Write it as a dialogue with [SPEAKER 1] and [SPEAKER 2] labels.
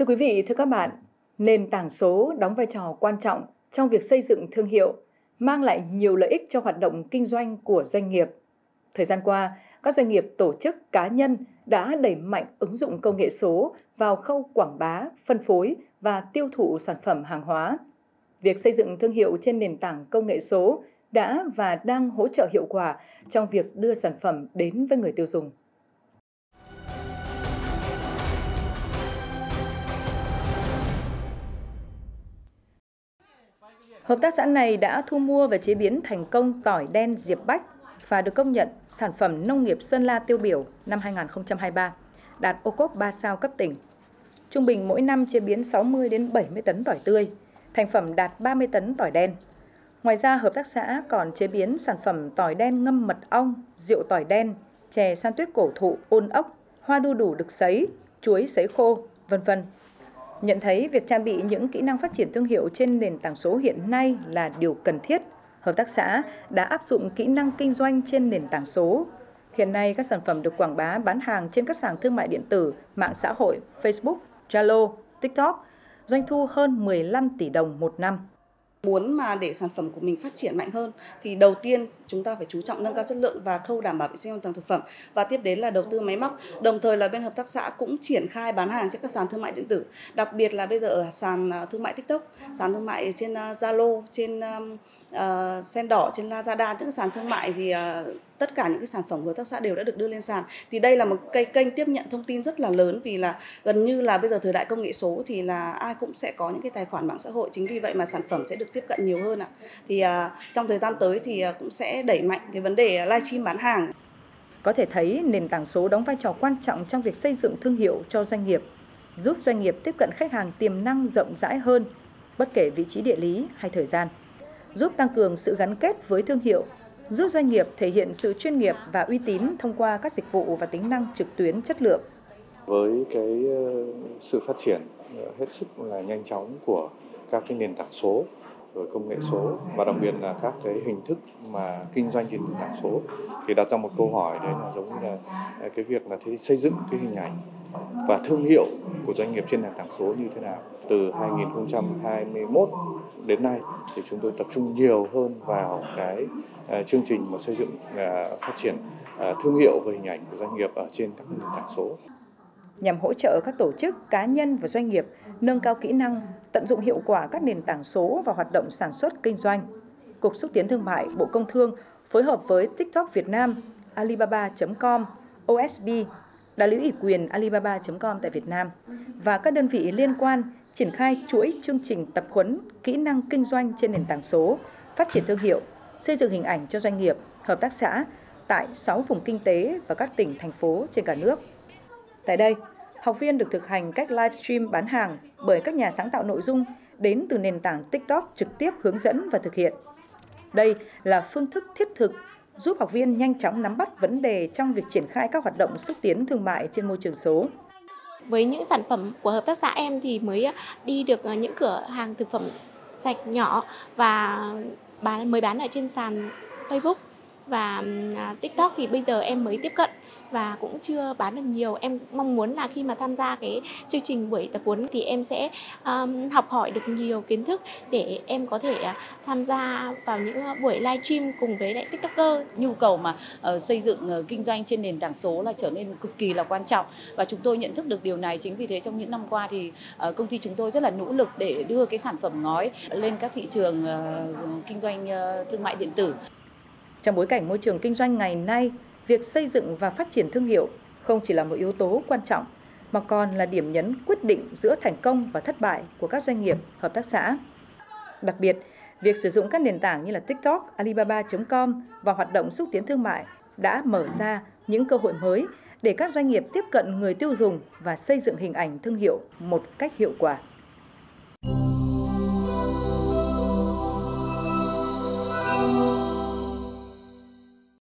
[SPEAKER 1] Thưa quý vị, thưa các bạn, nền tảng số đóng vai trò quan trọng trong việc xây dựng thương hiệu, mang lại nhiều lợi ích cho hoạt động kinh doanh của doanh nghiệp. Thời gian qua, các doanh nghiệp, tổ chức, cá nhân đã đẩy mạnh ứng dụng công nghệ số vào khâu quảng bá, phân phối và tiêu thụ sản phẩm hàng hóa. Việc xây dựng thương hiệu trên nền tảng công nghệ số đã và đang hỗ trợ hiệu quả trong việc đưa sản phẩm đến với người tiêu dùng. Hợp tác xã này đã thu mua và chế biến thành công tỏi đen Diệp Bách và được công nhận sản phẩm nông nghiệp Sơn La tiêu biểu năm 2023, đạt ô cốp 3 sao cấp tỉnh. Trung bình mỗi năm chế biến 60 đến 70 tấn tỏi tươi, thành phẩm đạt 30 tấn tỏi đen. Ngoài ra, hợp tác xã còn chế biến sản phẩm tỏi đen ngâm mật ong, rượu tỏi đen, chè san tuyết cổ thụ, ôn ốc, hoa đu đủ đực sấy, chuối sấy khô, vân vân. Nhận thấy việc trang bị những kỹ năng phát triển thương hiệu trên nền tảng số hiện nay là điều cần thiết, hợp tác xã đã áp dụng kỹ năng kinh doanh trên nền tảng số. Hiện nay, các sản phẩm được quảng bá bán hàng trên các sàn thương mại điện tử, mạng xã hội, Facebook, Zalo, TikTok, doanh thu hơn 15 tỷ đồng một năm.
[SPEAKER 2] Muốn mà để sản phẩm của mình phát triển mạnh hơn thì đầu tiên chúng ta phải chú trọng nâng cao chất lượng và khâu đảm bảo vệ sinh an toàn thực phẩm, và tiếp đến là đầu tư máy móc. Đồng thời là bên hợp tác xã cũng triển khai bán hàng trên các sàn thương mại điện tử, đặc biệt là bây giờ ở sàn thương mại TikTok, sàn thương mại trên Zalo, trên Sen Đỏ, trên Lazada, những sàn thương mại thì tất cả những cái sản phẩm của hợp tác xã đều đã được đưa lên sàn. Thì đây là một kênh tiếp nhận thông tin rất là lớn, vì là gần như là bây giờ thời đại công nghệ số thì là ai cũng sẽ có những cái tài khoản mạng xã hội, chính vì vậy mà sản phẩm sẽ được tiếp cận nhiều hơn ạ. Thì trong thời gian tới thì cũng sẽ đẩy mạnh cái vấn đề livestream bán hàng.
[SPEAKER 1] Có thể thấy nền tảng số đóng vai trò quan trọng trong việc xây dựng thương hiệu cho doanh nghiệp, giúp doanh nghiệp tiếp cận khách hàng tiềm năng rộng rãi hơn, bất kể vị trí địa lý hay thời gian, giúp tăng cường sự gắn kết với thương hiệu, giúp doanh nghiệp thể hiện sự chuyên nghiệp và uy tín thông qua các dịch vụ và tính năng trực tuyến chất lượng.
[SPEAKER 3] Với cái sự phát triển hết sức là nhanh chóng của các cái nền tảng số, rồi công nghệ số và đặc biệt là các cái hình thức mà kinh doanh trên nền tảng số, thì đặt ra một câu hỏi, đấy là giống như là cái việc là xây dựng cái hình ảnh và thương hiệu của doanh nghiệp trên nền tảng số như thế nào. Từ 2021 đến nay thì chúng tôi tập trung nhiều hơn vào cái chương trình mà xây dựng phát triển thương hiệu và hình ảnh của doanh nghiệp ở trên các nền tảng số.
[SPEAKER 1] Nhằm hỗ trợ các tổ chức, cá nhân và doanh nghiệp nâng cao kỹ năng, tận dụng hiệu quả các nền tảng số và hoạt động sản xuất kinh doanh, Cục Xúc tiến Thương mại, Bộ Công Thương phối hợp với TikTok Việt Nam, Alibaba.com, OSB, Đại lý ủy quyền Alibaba.com tại Việt Nam và các đơn vị liên quan triển khai chuỗi chương trình tập huấn kỹ năng kinh doanh trên nền tảng số, phát triển thương hiệu, xây dựng hình ảnh cho doanh nghiệp, hợp tác xã tại 6 vùng kinh tế và các tỉnh, thành phố trên cả nước. Tại đây, học viên được thực hành cách livestream bán hàng bởi các nhà sáng tạo nội dung đến từ nền tảng TikTok trực tiếp hướng dẫn và thực hiện. Đây là phương thức thiết thực giúp học viên nhanh chóng nắm bắt vấn đề trong việc triển khai các hoạt động xúc tiến thương mại trên môi trường số.
[SPEAKER 4] Với những sản phẩm của hợp tác xã em thì mới đi được những cửa hàng thực phẩm sạch nhỏ và mới bán ở trên sàn Facebook và TikTok, thì bây giờ em mới tiếp cận và cũng chưa bán được nhiều. Em mong muốn là khi mà tham gia cái chương trình buổi tập huấn thì em sẽ học hỏi được nhiều kiến thức để em có thể tham gia vào những buổi livestream cùng với lại TikToker.
[SPEAKER 5] Nhu cầu mà xây dựng kinh doanh trên nền tảng số là trở nên cực kỳ là quan trọng, và chúng tôi nhận thức được điều này. Chính vì thế trong những năm qua thì công ty chúng tôi rất là nỗ lực để đưa cái sản phẩm ngói lên các thị trường kinh doanh thương mại điện tử.
[SPEAKER 1] Trong bối cảnh môi trường kinh doanh ngày nay, việc xây dựng và phát triển thương hiệu không chỉ là một yếu tố quan trọng, mà còn là điểm nhấn quyết định giữa thành công và thất bại của các doanh nghiệp, hợp tác xã. Đặc biệt, việc sử dụng các nền tảng như là TikTok, Alibaba.com và hoạt động xúc tiến thương mại đã mở ra những cơ hội mới để các doanh nghiệp tiếp cận người tiêu dùng và xây dựng hình ảnh thương hiệu một cách hiệu quả.